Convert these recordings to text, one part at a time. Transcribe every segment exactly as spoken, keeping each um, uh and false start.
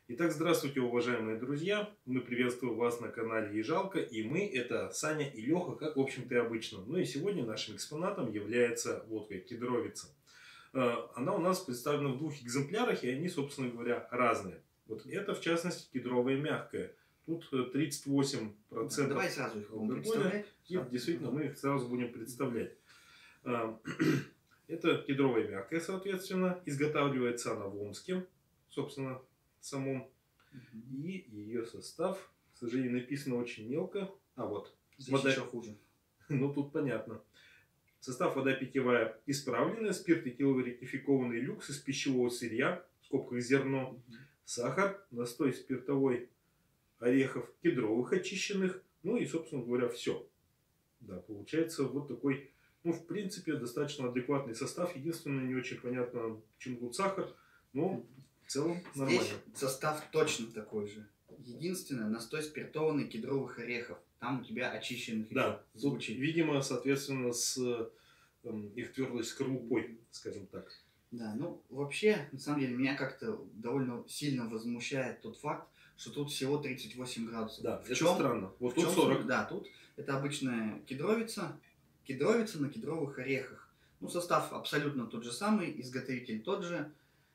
Итак, здравствуйте, уважаемые друзья! Мы приветствуем вас на канале Ежалка, и мы это Саня и Леха, как в общем-то и обычно. Ну и сегодня нашим экспонатом является водка Кедровица. Она у нас представлена в двух экземплярах, и они, собственно говоря, разные. Вот это, в частности, кедровая мягкая. Тут тридцать восемь процентов. Давай сразу их будем представлять. И действительно, мы их сразу будем представлять. Это кедровая мягкая, соответственно. Изготавливается она в Омске, собственно, самом. И ее состав, к сожалению, написано очень мелко. А вот. Здесь вода... еще хуже. Ну, тут понятно. Состав: вода питьевая исправленная, спирт этиловый ректификованный, люкс из пищевого сырья, в скобках зерно, угу. Сахар, настой спиртовой орехов кедровых очищенных. Ну и, собственно говоря, все. Да, получается вот такой, ну, в принципе, достаточно адекватный состав. Единственное, не очень понятно, почему тут сахар, но в целом нормально. Здесь состав точно такой же. Единственное, настой спиртованный кедровых орехов. Там у тебя очищенных. Да, звучит. Видимо, соответственно, с э, их твердой скорлупой, скажем так. Да, ну вообще, на самом деле, меня как-то довольно сильно возмущает тот факт, что тут всего тридцать восемь градусов. Да, в это чем, странно. Вот в тут чем, сорок. Да, тут это обычная кедровица, кедровица на кедровых орехах. Ну, состав абсолютно тот же самый, изготовитель тот же.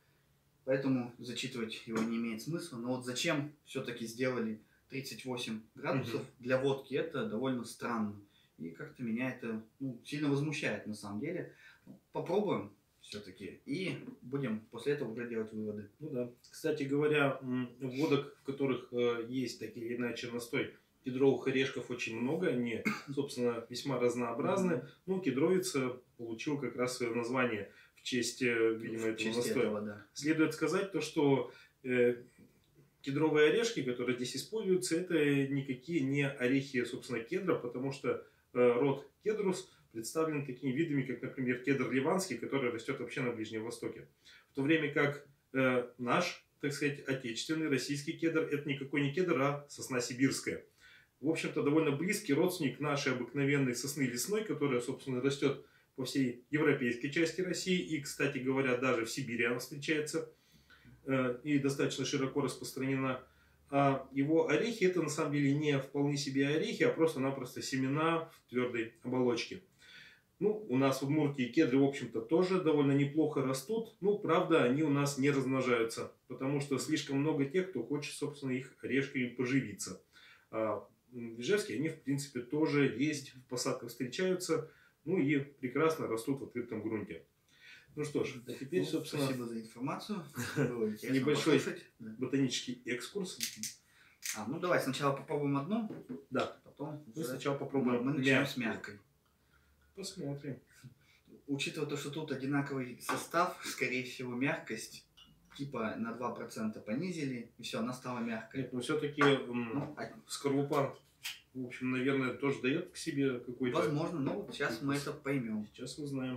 Поэтому зачитывать его не имеет смысла. Но вот зачем все-таки сделали тридцать восемь градусов угу. для водки, это довольно странно. И как-то меня это ну, сильно возмущает на самом деле. Попробуем все-таки и будем после этого уже делать выводы. Ну да. Кстати говоря, водок, в которых есть такие или иначе настой кедровых орешков, очень много. Они, собственно, весьма разнообразны. Mm-hmm. Ну, кедровица получил как раз свое название в честь, видимо, этого настоя. Этого, да. Следует сказать то, что э, кедровые орешки, которые здесь используются, это никакие не орехи, собственно, кедра, потому что э, род кедрус представлен такими видами, как, например, кедр ливанский, который растет вообще на Ближнем Востоке. В то время как э, наш, так сказать, отечественный российский кедр, это никакой не кедр, а сосна сибирская. В общем-то, довольно близкий родственник нашей обыкновенной сосны лесной, которая, собственно, растет по всей европейской части России. И, кстати говоря, даже в Сибири она встречается э, и достаточно широко распространена. А его орехи, это на самом деле не вполне себе орехи, а просто-напросто семена в твердой оболочке. Ну, у нас в Удмуртии кедры, в общем-то, тоже довольно неплохо растут. Ну, правда, они у нас не размножаются, потому что слишком много тех, кто хочет, собственно, их орешками поживиться. А в Ижевске они, в принципе, тоже есть, в посадках встречаются, ну и прекрасно растут в открытом грунте. Ну что ж, а теперь, ну, собственно... Спасибо за информацию. Было интересно небольшой послушать. ботанический экскурс. А, ну давай сначала попробуем одну. Да. Потом мы сначала попробуем. Мы начнем с мягкой. Посмотрим. Учитывая то, что тут одинаковый состав, скорее всего, мягкость типа на два процента понизили, и все, она стала мягкой. Нет, но все-таки ну, скорлупа, в общем, наверное, тоже дает к себе какой-то... Возможно, но вот сейчас мы это поймем. Сейчас узнаем.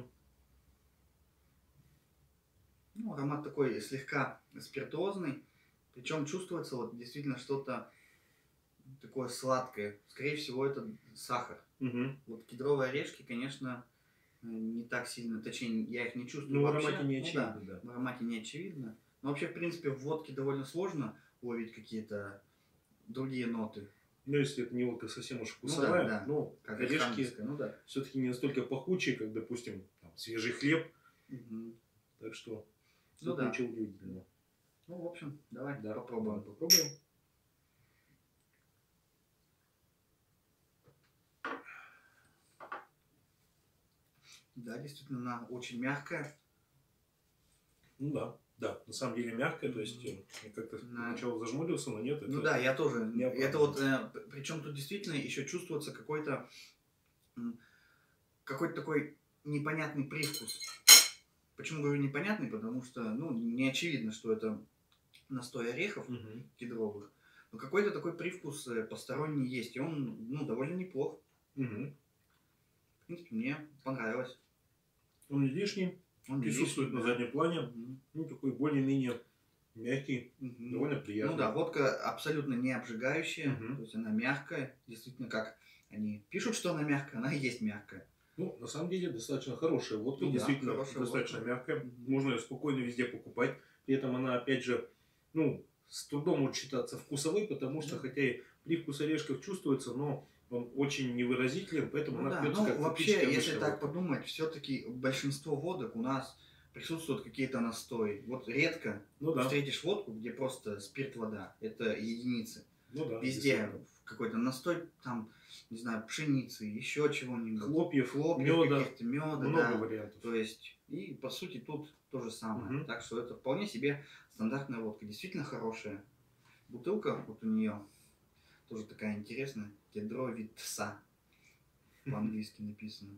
Ну, аромат такой слегка спиртуозный, причем чувствуется вот действительно что-то такое сладкое. Скорее всего, это сахар. Угу. Вот кедровые орешки, конечно, не так сильно, точнее, я их не чувствую. Ну, в вообще. аромате не очевидно, ну, да, да. В аромате не очевидно. Но вообще, в принципе, в водке довольно сложно уловить какие-то другие ноты. Ну, если это не водка совсем уж вкусовая, ну, да, да. но как орешки ну, да. все-таки не настолько пахучие, как, допустим, там, свежий хлеб. Угу. Так что, ну, да. ничего удивительного. Ну, в общем, давай да, попробуем. Попробуем. Да, действительно, она очень мягкая. Ну да, да, на самом деле мягкая, то есть я как-то на... сначала зажмурился, но нет. Это ну да, я тоже. Это вот, э, причем тут действительно еще чувствуется какой-то какой-то такой непонятный привкус. Почему говорю непонятный? Потому что, ну, не очевидно, что это настой орехов угу. кедровых. Но какой-то такой привкус посторонний есть, и он, ну, довольно неплох. Угу. В принципе, мне понравилось. Он не лишний, он присутствует лишний, на да. заднем плане, угу. ну, такой более-менее мягкий, угу. довольно приятный. Ну да, водка абсолютно не обжигающая, угу. то есть она мягкая, действительно, как они пишут, что она мягкая, она и есть мягкая. Ну, на самом деле, достаточно хорошая водка, ну, действительно, да, достаточно водка. мягкая, угу. можно ее спокойно везде покупать, при этом она, опять же, ну, с трудом может считаться вкусовой, потому что, хотя и привкус орешков чувствуется, но он очень невыразителен, поэтому Ну она да, пьется ну как вообще, типичная если обычная так водка. подумать, все-таки большинство водок у нас присутствуют какие-то настои. Вот редко Ну да, встретишь водку, где просто спирт-вода. Это единицы. ну да. Везде действительно. какой-то настой, там, не знаю, пшеницы, еще чего-нибудь. Хлопьев, Хлопьев меда, каких-то, меда, много да. вариантов. То есть, и по сути тут то же самое. Мгм. Так что это вполне себе стандартная водка. Действительно хорошая. Бутылка вот у нее тоже такая интересная. Кедровица. По-английски написано.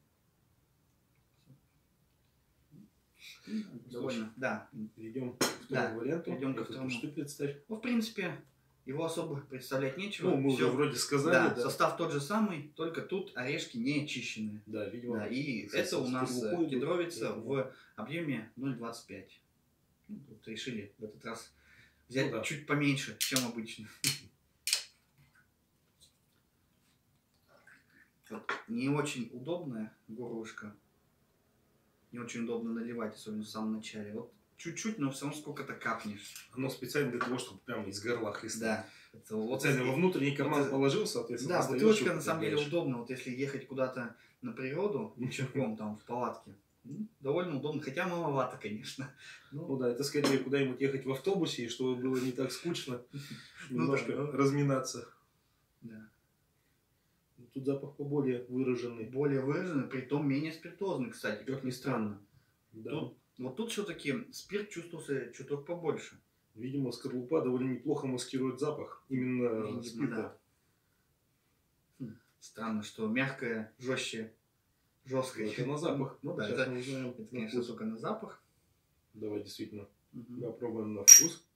Довольно, да. Перейдем к второму Да, варианту. перейдем ко Это второму. Что представь? Ну, в принципе, его особо представлять нечего. Ну, мы Всё. уже вроде сказали, Да, да. состав тот же самый, только тут орешки не очищенные. Да, видимо. Да, и с- это у с нас скорлупой идут. кедровица Я в объеме ноль двадцать пять. Ну, вот решили в этот раз взять Ну да. чуть поменьше, чем обычно. Вот, не очень удобная горлышко. Не очень удобно наливать, особенно в самом начале. Вот чуть-чуть, но все равно сколько-то капнешь. Оно специально для того, чтобы прямо из горла хлестать. Да. Это вот Специально во внутренний карман это- положил, соответственно. Да, достаешь бутылочка и на самом деле употребляешь. удобна. Вот если ехать куда-то на природу, вечерком там в палатке, м, довольно удобно. Хотя маловато, конечно. Ну да, это скорее куда-нибудь ехать в автобусе, и чтобы было не так скучно, Ну немножко да, ну. разминаться. Да. Тут запах поболее выраженный. Более выраженный, при том менее спиртозный, кстати, как ни странно. Да. Тут, вот тут все-таки спирт чувствовался чуток побольше. Видимо, скорлупа довольно неплохо маскирует запах именно Видимо, спирта. да. Хм, странно, что мягкое, жестче, жесткое. Это на запах. Ну да, Сейчас это, мы узнаем это, на конечно, вкус. только на запах. Давай действительно Мгм. попробуем на вкус.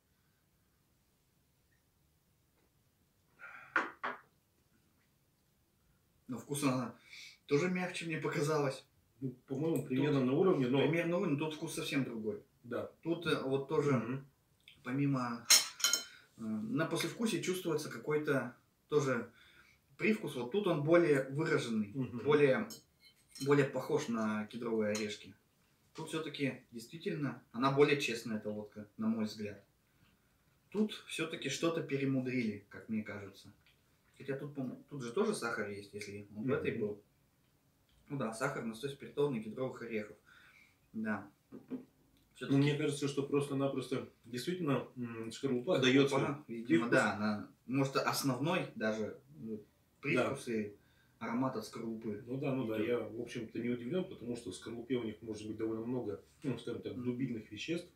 Но вкус она тоже мягче мне показалось. Ну, по-моему, примерно на уровне, но... Примерно, но тут вкус совсем другой. Да. Тут э, вот тоже, Мгм. помимо... э, на послевкусии чувствуется какой-то тоже привкус. Вот тут он более выраженный, Мгм. более, более похож на кедровые орешки. Тут все-таки действительно она более честная, эта водка, на мой взгляд. Тут все-таки что-то перемудрили, как мне кажется. Хотя тут, по-моему, тут же тоже сахар есть, если он в этой Мгм. был. Ну да, сахар, настой спиртовый, кедровых орехов. Да. Ну, Всё-таки мне кажется, что просто-напросто действительно м, шкарлупа скорлупа, дает свой видимо, привкус. да, она, может, основной даже ну, привкус и аромат от скорлупы. Ну да, ну да, идет. я, в общем-то, не удивлен, потому что в скорлупе у них может быть довольно много, ну, скажем так, дубильных веществ.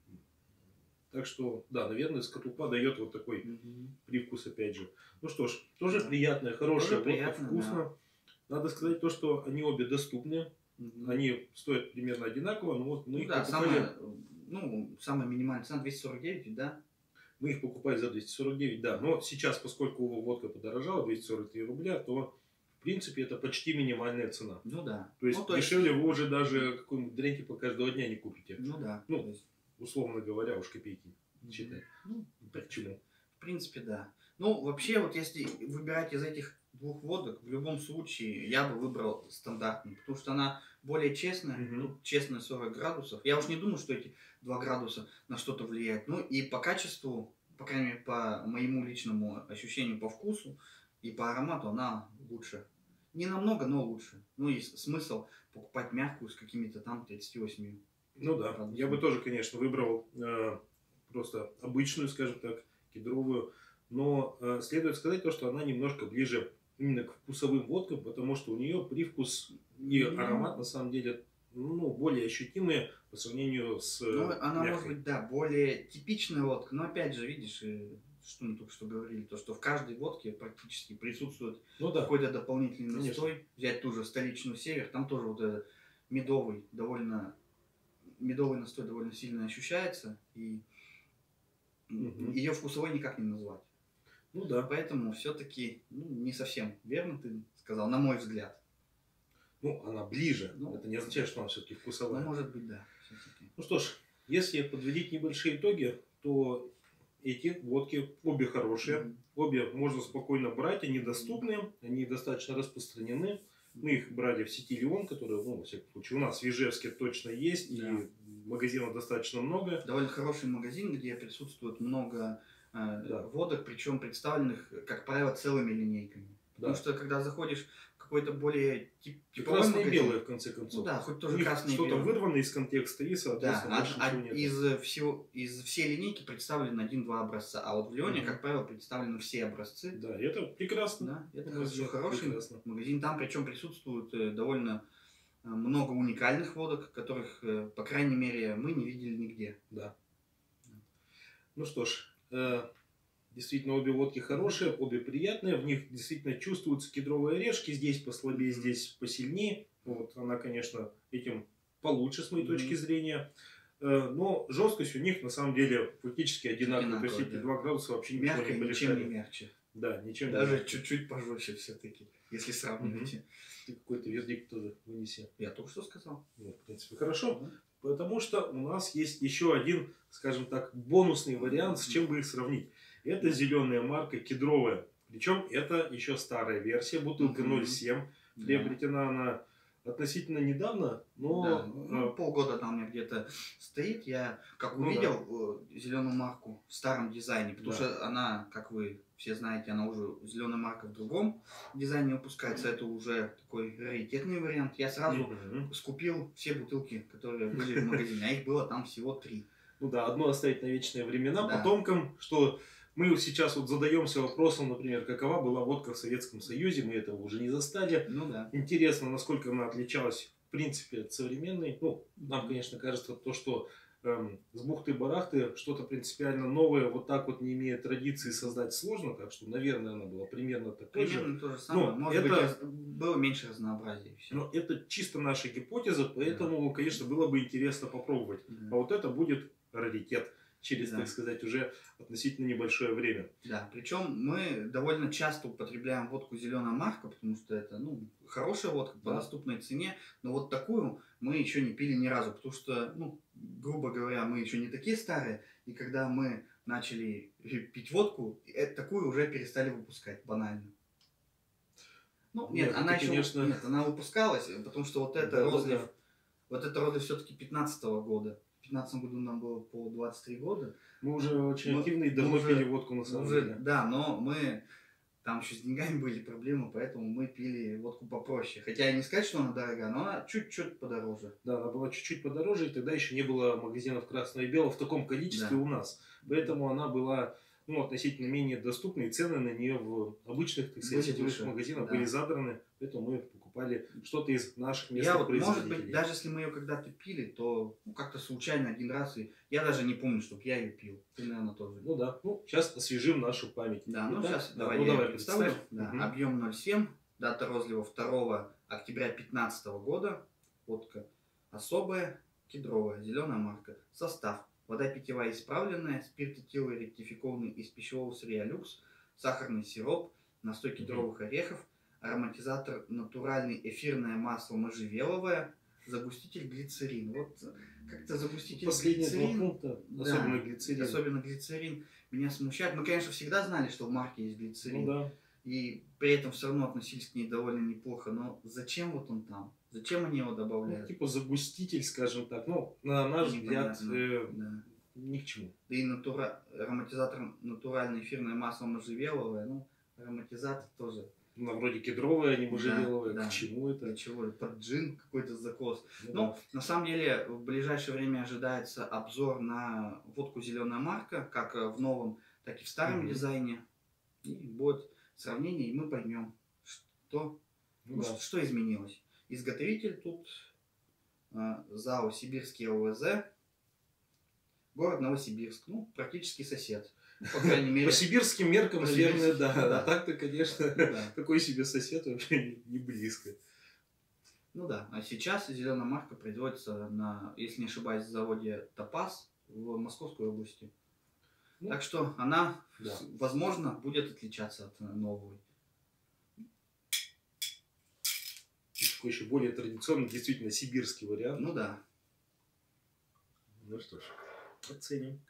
Так что, да, наверное, скорлупа дает вот такой Мгм. привкус, опять же. Ну что ж, тоже Да. приятная, хорошая водка, приятно, вкусно. Надо сказать то, что они обе доступны, Мгм. они стоят примерно одинаково, но вот мы Ну их да, покупали, самая, ну, самая минимальная цена двести сорок девять, да? мы их покупали за двести сорок девять, да. Но сейчас, поскольку водка подорожала, двести сорок три рубля, то, в принципе, это почти минимальная цена. Ну да. То есть, ну, то есть дешевле вы уже даже какой-нибудь дрянь типа каждого дня не купите. Ну да. Ну, то есть, условно говоря, уж копейки мгм. считай. Ну, Почему? в принципе, да. Ну, вообще, вот если выбирать из этих двух водок, в любом случае я бы выбрал стандартную, потому что она более честная, Мгм. тут честно сорок градусов. Я уж не думаю, что эти два градуса на что-то влияют. Ну, и по качеству, по крайней мере, по моему личному ощущению, по вкусу и по аромату она лучше. Не намного, но лучше. Ну, и с- смысл покупать мягкую с какими-то там тридцать восемь. Ну да, Градусов. я бы тоже, конечно, выбрал э, просто обычную, скажем так, кедровую. Но э, следует сказать то, что она немножко ближе именно к вкусовым водкам, потому что у нее привкус и Ну. аромат на самом деле ну, более ощутимые по сравнению с э, Ну, она мягкой. может быть, да, более типичная водка, но опять же, видишь, э, что мы только что говорили, то, что в каждой водке практически присутствует Ну да, какой-то дополнительный Конечно. настой. Взять ту же столичную север, там тоже вот этот медовый, довольно, медовый настой довольно сильно ощущается, и Мгм. ее вкусовой никак не назвать. ну да. Поэтому все-таки ну, не совсем верно ты сказал, на мой взгляд. Ну, она ближе. Ну. Это не означает, что она все-таки Ну, вкусовая. может быть, да, все-таки. Ну что ж, если подводить небольшие итоги, то эти водки обе хорошие. Обе можно спокойно брать, они доступны, они достаточно распространены. Мы их брали в сети Леон, которая, ну, во всяком случае, у нас в Ижевске точно есть, Да. и магазинов достаточно много. Довольно хороший магазин, где присутствует много э, Да. водок, причем представленных, как правило, целыми линейками. Потому Да. что когда заходишь в какой-то более тип, типовой Красные и магазин, белые, в конце концов. ну да, хоть У тоже них красные и что-то белые. вырвано из контекста и, Да, соответственно, а- больше а- ничего нет. из, всего, из всей линейки представлены один-два образца, а вот в Лионе, Мгм. как правило, представлены все образцы. Да, и это прекрасно. Да, это На мой хорошо, взгляд, хороший прекрасно. магазин. Там причем присутствует э, довольно э, много уникальных водок, которых, э, по крайней мере, мы не видели нигде. Да. Ну что ж, э, действительно, обе водки хорошие, обе приятные. В них действительно чувствуются кедровые орешки. Здесь послабее, здесь посильнее. Вот она, конечно, этим получше, с моей Мгм. точки зрения. Э, но жесткость у них, на самом деле, фактически одинаковая. То есть Одинаковая, эти да. два градуса вообще ничего Мягко не и ничем не порешали. мягче. Да, ничем не Даже мягче. чуть-чуть пожестче все-таки, если сравнивать. Ты какой-то вердикт тоже вынеси. Я только что сказал. Ну, в принципе, хорошо. Мгм. Потому что у нас есть еще один, скажем так, бонусный вариант, с чем бы их сравнить. Это зеленая марка кедровая. Причем это еще старая версия, бутылка Мгм. ноль семь. Приобретена она относительно недавно, но... Да, ну, э, полгода там у меня где-то стоит. Я как Ну увидел зеленую марку в старом дизайне, потому Да. что она, как вы все знаете, она уже зеленая марка в другом дизайне выпускается. Это уже такой раритетный вариант. Я сразу мгм. скупил все бутылки, которые были в магазине, а их было там всего три. Ну да, одно оставить на вечные времена Да. потомкам, что мы вот сейчас вот задаемся вопросом, например, какова была водка в Советском Союзе, мы этого уже не застали. Ну да. Интересно, насколько она отличалась, в принципе, от современной. Ну, нам, конечно, кажется, то, что эм, с бухты-барахты что-то принципиально новое, вот так вот, не имея традиции, создать сложно. Так что, наверное, она была примерно такой же. Примерно то же самое. Но Может это- быть, раз- было меньше разнообразия. и всё. Но это чисто наша гипотеза, поэтому, конечно, было бы интересно попробовать. А Да. вот это будет раритет через, Да. так сказать, уже относительно небольшое время. Да, причем мы довольно часто употребляем водку зеленая марка, потому что это, ну, хорошая водка по Да. доступной цене, но вот такую мы еще не пили ни разу, потому что, ну, грубо говоря, мы еще не такие старые, и когда мы начали пить водку, э, такую уже перестали выпускать, банально. Ну, нет, Нет, она это, еще, конечно- нет, она выпускалась, потому что вот это Да, да, розлив, да. вот это розлив все-таки пятнадцатого года. В пятнадцатом году нам было по двадцать три года. Мы уже очень Мы- активно и мы давно уже- пили водку на самом Уже, деле. да, но мы там еще с деньгами были проблемы, поэтому мы пили водку попроще. Хотя и не сказать, что она дорогая, но она чуть-чуть подороже. Да, она была чуть-чуть подороже, и тогда еще не было магазинов красного и белого в таком количестве Да. у нас. Поэтому она была, ну, относительно менее доступна, и цены на нее в обычных, так сказать, Были сетевых выше, магазинах да. были задраны, поэтому мы покупали что-то из наших местных Я вот, может производителей. быть, даже если мы ее когда-то пили, то ну, как-то случайно один раз, и я даже не помню, чтобы я ее пил. Ты, наверное, тоже. Ну да, ну сейчас освежим нашу память. Да, ну Итак, сейчас да, давай ну, я давай её представлю. представь. Да, Мгм. объем ноль семь, дата розлива второго октября две тысячи пятнадцатого года. Водка особая, кедровая, зеленая марка. Состав: вода питьевая исправленная, спирт этиловый ректификованный из пищевого сырья люкс, сахарный сироп, настой кедровых орехов, ароматизатор натуральный, эфирное масло можжевеловое, загуститель глицерин. Вот э, как-то загуститель Последние два глицерин, пункта, да, особенно глицерин. особенно глицерин, меня смущает. Мы, конечно, всегда знали, что в марке есть глицерин. Ну да. И при этом все равно относились к ней довольно неплохо. Но зачем вот он там? Зачем они его Ну, добавляют? типа загуститель, скажем так. Ну, на наш взгляд, Непонятно. э, Да. ни к чему. Да и натура... ароматизатор натуральное эфирное масло можжевеловое. Ну, ароматизатор тоже. Ну, вроде кедровые, а не можжевеловые. Да, да. К чему это? Для чего? Под джин какой-то закос. Ну, Ну, на самом деле, в ближайшее время ожидается обзор на водку «Зеленая марка», как э, в новом, так и в старом Мгм. дизайне. И будет сравнение, и мы поймем, что, ну ну, да. что, что изменилось. Изготовитель тут э, ЗАО «Сибирский ЛВЗ», город Новосибирск, ну, практически сосед. Ну, по крайней мере, По сибирским меркам, По наверное, сибирским, да. да. А так-то, конечно, да. такой себе сосед вообще не близко. Ну да, а сейчас зеленая марка производится на, если не ошибаюсь, заводе Топаз в Московской области. Ну, Так что она, да. возможно, будет отличаться от э, новой. Такой еще более традиционный, действительно сибирский вариант. Ну да. Ну что ж, оценим.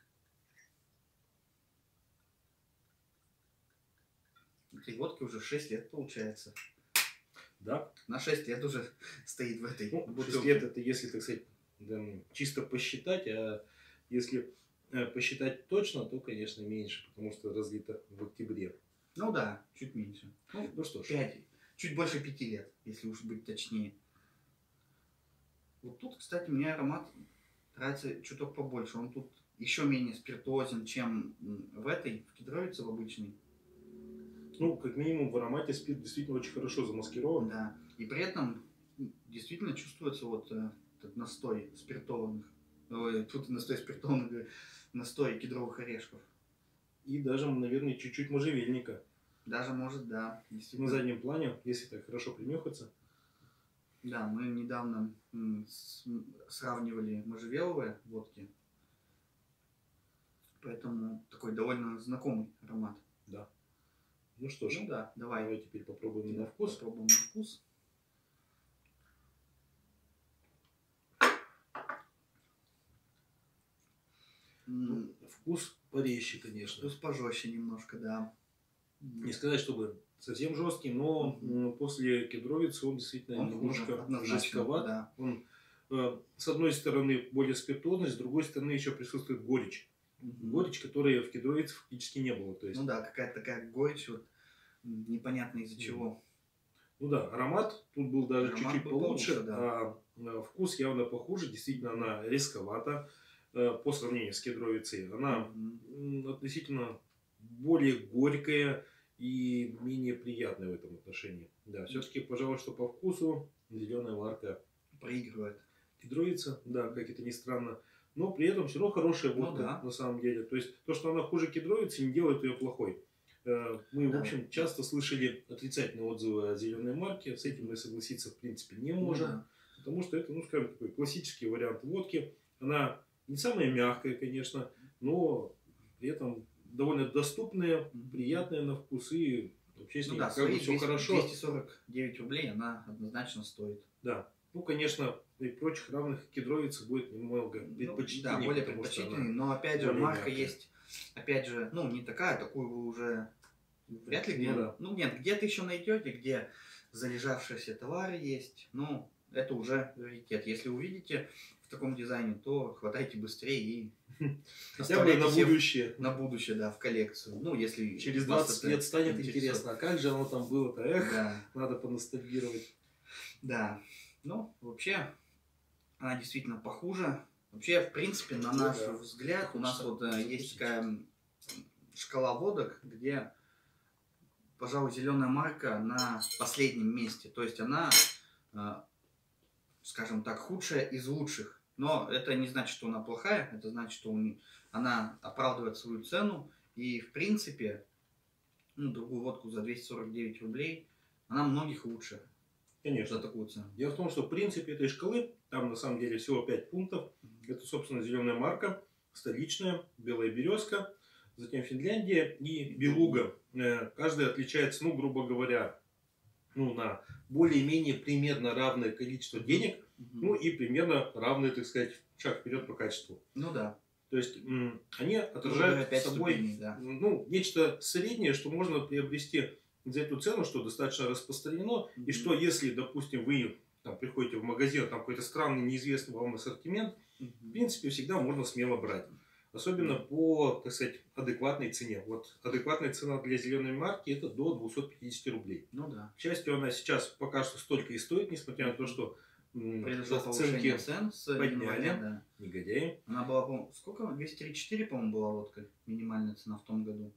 Этой водке уже шесть лет получается. Да. На шесть лет уже стоит в этой Ну, шесть бутылке. лет это если, так сказать, да, чисто посчитать, а если э, посчитать точно, то, конечно, меньше, потому что разлито в октябре. Ну да, чуть меньше. Ну, Ну что ж. пять, чуть больше пяти лет, если уж быть точнее. Вот тут, кстати, мне аромат нравится чуток побольше. Он тут еще менее спиртуозен, чем в этой, в кедровице, в обычной. Ну, как минимум, в аромате спирт действительно очень хорошо замаскирован. Да. И при этом действительно чувствуется вот э, этот настой спиртованных. Ой, тут настой спиртованных, говорю, настой кедровых орешков. И даже, наверное, чуть-чуть можжевельника. Даже может, да. На заднем плане, если так хорошо принюхаться. Да, мы недавно м, с- сравнивали можжевеловые водки. Поэтому такой довольно знакомый аромат. Да. Ну что ж, Ну да, давай. давай теперь попробуем на вкус. Попробуем на вкус. Ну, вкус порезче, конечно. Вкус пожестче немножко, да. Не сказать, чтобы совсем жесткий, но Мгм. после кедровицы он действительно Он немножко хуже, однозначно, жестковат. да. Он, э, с одной стороны, более спиртозный, с другой стороны, еще присутствует горечь. Мгм. Горечь, которой в кедровице фактически не было. То есть, Ну да, какая-то такая горечь, вот, м, непонятно из-за Мгм. чего. ну да, аромат тут был даже Аромат чуть-чуть был получше, получше, да. а э, вкус явно похуже. Действительно, она рисковата э, по сравнению с кедровицей. Она Мгм. м, относительно более горькая и менее приятная в этом отношении. Да, все-таки, пожалуй, что по вкусу зеленая марка Проигрывает. кедровица, да, как это ни странно. Но при этом все равно хорошая Ну водка да. на самом деле. То есть то, что она хуже кедровицы, не делает ее плохой. Э, Мы, в Да. общем, часто слышали отрицательные отзывы о зеленой марке. С этим мы согласиться, в принципе, не Ну можем. да. Потому что это, ну, скажем, такой классический вариант водки. Она не самая мягкая, конечно, но при этом довольно доступная, Мгм. приятная на вкус и вообще с Ну ней да, как бы свои все двести хорошо. двести сорок девять рублей она однозначно стоит. Да. Ну, конечно, при прочих равных кедровица будет немного Ну, предпочтительнее, да, более потому что предпочтительный, она но опять же, более марка мягкая. есть, опять же, ну, не такая, такую вы уже вряд ли Ну где, да. ну, нет, где-то еще найдете, где залежавшиеся товары есть, ну, это уже раритет. Если увидите в таком дизайне, то хватайте быстрее и Хотя бы на оставляйте себе будущее. на будущее, да, в коллекцию. Ну, если Через вас двадцать это лет станет интересует. интересно, а как же оно там было-то? Эх, Да, надо поностальгировать. да. Ну, вообще, она действительно похуже. Вообще, в принципе, на Ну наш да. взгляд, у нас Хочется вот э, закусить. есть такая м, шкала водок, где, пожалуй, зеленая марка на последнем месте. То есть она, э, скажем так, худшая из лучших. Но это не значит, что она плохая, это значит, что у не- она оправдывает свою цену. И, в принципе, ну, другую водку за двести сорок девять рублей, она многих лучше Конечно. за такую цену. Дело в том, что в принципе этой шкалы, там на самом деле всего пять пунктов. Это, собственно, зеленая марка, столичная, белая березка, затем Финляндия и белуга. Э, Каждая отличается, ну, грубо говоря, ну, на более-менее примерно равное количество денег, Мгм. ну и примерно равный, так сказать, шаг вперед по качеству. Ну да. То есть м, они Грубо говоря, отражают пять собой ступеней, да. ну, нечто среднее, что можно приобрести за эту цену, что достаточно распространено, и Мгм. что если, допустим, вы там, приходите в магазин, там какой-то странный, неизвестный вам ассортимент, в Мгм. принципе, всегда можно смело брать. Особенно Мгм. по, так сказать, адекватной цене. Вот адекватная цена для зеленой марки это до двухсот пятидесяти рублей. Ну да. К счастью, она сейчас пока что столько и стоит, несмотря на то, что м, Произошло расценки повышение цен с подняли. января, да. негодяи. Она была, по-моему, сколько? двести тридцать четыре, по-моему, была водка. Минимальная цена в том году.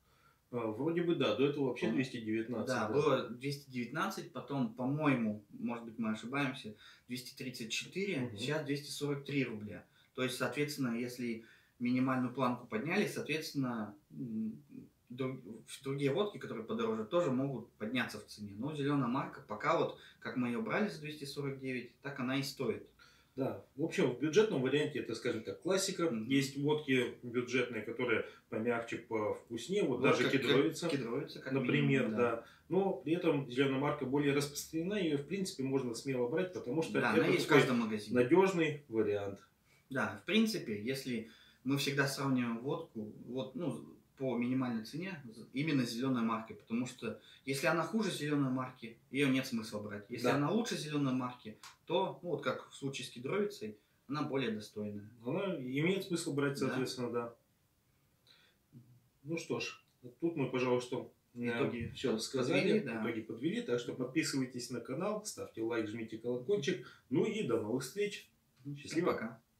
А, Вроде бы да, до этого вообще По-моему, двести девятнадцать. Да, было двести девятнадцать, потом, по-моему, может быть, мы ошибаемся, двести тридцать четыре, Мгм. сейчас двести сорок три рубля. То есть, соответственно, если минимальную планку подняли, соответственно, м, друг- другие водки, которые подороже, тоже могут подняться в цене. Но зеленая марка, пока вот, как мы ее брали за двести сорок девять, так она и стоит. Да, в общем, в бюджетном варианте это, скажем так, классика. Мгм. Есть водки бюджетные, которые помягче, повкуснее, вот, Вот даже как- кедровица, как- кедровица, как например, минимум, да. Но при этом зеленая марка более распространена, ее, в принципе, можно смело брать, потому что Да, она это есть в такой каждом магазине. надежный вариант. Да, в принципе, если мы всегда сравниваем водку, вот, ну, по минимальной цене, именно с зеленой маркой, потому что если она хуже зеленой марки, ее нет смысла брать. Если Да. она лучше зеленой марки, то, ну, вот как в случае с кедровицей, она более достойная. Она имеет смысл брать, Да. соответственно, да. Ну что ж, тут мы, пожалуй, что Итоги все подвели, сказали, да. итоги подвели. Так что подписывайтесь на канал, ставьте лайк, жмите колокольчик. Ну и до новых встреч. Всем Счастливо. пока.